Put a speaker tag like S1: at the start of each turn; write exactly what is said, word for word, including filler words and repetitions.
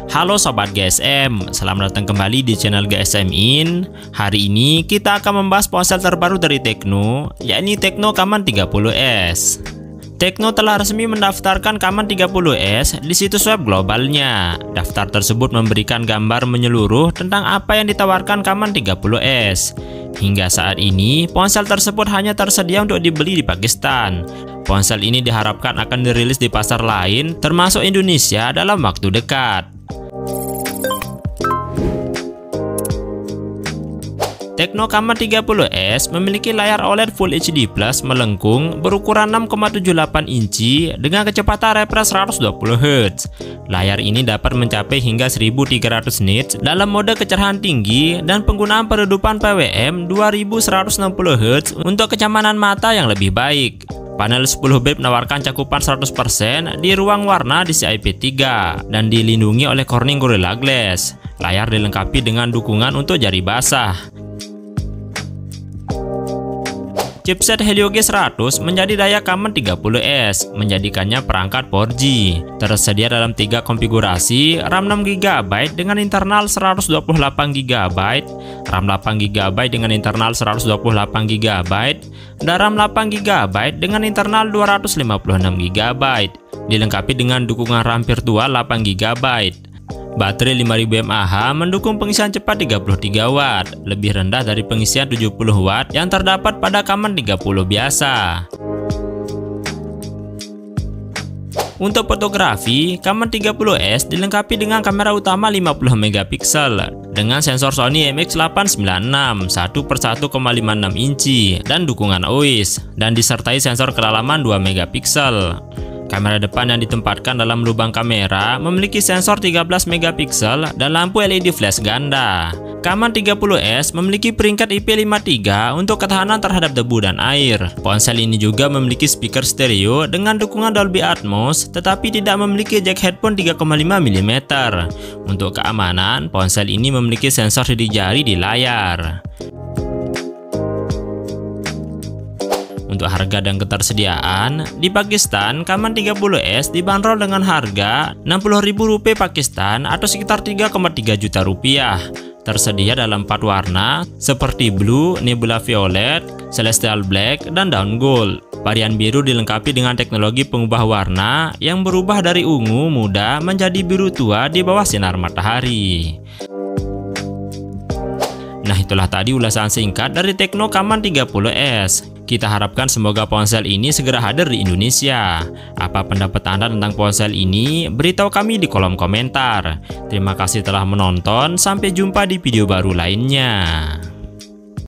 S1: Halo Sobat G S M, selamat datang kembali di channel G S M In. Hari ini kita akan membahas ponsel terbaru dari Tecno, yakni Tecno Kamman tiga puluh S. Tecno telah resmi mendaftarkan Kamman tiga puluh S di situs web globalnya. Daftar tersebut memberikan gambar menyeluruh tentang apa yang ditawarkan Kamman tiga puluh S. Hingga saat ini, ponsel tersebut hanya tersedia untuk dibeli di Pakistan. Ponsel ini diharapkan akan dirilis di pasar lain, termasuk Indonesia dalam waktu dekat. Tecno Kamman tiga puluh S memiliki layar O L E D Full H D Plus melengkung berukuran enam koma tujuh delapan inci dengan kecepatan refresh seratus dua puluh hertz. Layar ini dapat mencapai hingga seribu tiga ratus nits dalam mode kecerahan tinggi dan penggunaan peredupan P W M dua ribu seratus enam puluh hertz untuk kenyamanan mata yang lebih baik. Panel sepuluh bit menawarkan cakupan seratus persen di ruang warna D C I P tiga dan dilindungi oleh Corning Gorilla Glass. Layar dilengkapi dengan dukungan untuk jari basah. Chipset Helio G seratus menjadi daya Kamman tiga puluh S, menjadikannya perangkat empat G. Tersedia dalam tiga konfigurasi, RAM enam giga byte dengan internal seratus dua puluh delapan giga byte, RAM delapan giga byte dengan internal seratus dua puluh delapan giga byte, dan RAM delapan giga byte dengan internal dua ratus lima puluh enam giga byte. Dilengkapi dengan dukungan RAM virtual delapan giga byte. Baterai lima ribu mAh mendukung pengisian cepat tiga puluh tiga watt, lebih rendah dari pengisian tujuh puluh watt yang terdapat pada Kamman tiga puluh biasa. Untuk fotografi, Kamman tiga puluh S dilengkapi dengan kamera utama lima puluh megapiksel dengan sensor Sony I M X delapan sembilan enam satu per satu koma lima enam inci dan dukungan O I S, dan disertai sensor kedalaman dua megapiksel. Kamera depan yang ditempatkan dalam lubang kamera memiliki sensor tiga belas megapiksel dan lampu L E D flash ganda. Kamman tiga puluh S memiliki peringkat I P lima puluh tiga untuk ketahanan terhadap debu dan air. Ponsel ini juga memiliki speaker stereo dengan dukungan Dolby Atmos, tetapi tidak memiliki jack headphone tiga koma lima milimeter. Untuk keamanan, ponsel ini memiliki sensor sidik jari di layar. Untuk harga dan ketersediaan, di Pakistan, Kamman tiga puluh S dibanderol dengan harga enam puluh ribu rupiah Pakistan atau sekitar tiga koma tiga juta rupiah. Tersedia dalam empat warna seperti Blue, Nebula Violet, Celestial Black, dan Dawn Gold. Varian biru dilengkapi dengan teknologi pengubah warna yang berubah dari ungu muda menjadi biru tua di bawah sinar matahari. Nah, itulah tadi ulasan singkat dari Tecno Kamman tiga puluh S. Kita harapkan semoga ponsel ini segera hadir di Indonesia. Apa pendapat Anda tentang ponsel ini? Beritahu kami di kolom komentar. Terima kasih telah menonton, sampai jumpa di video baru lainnya.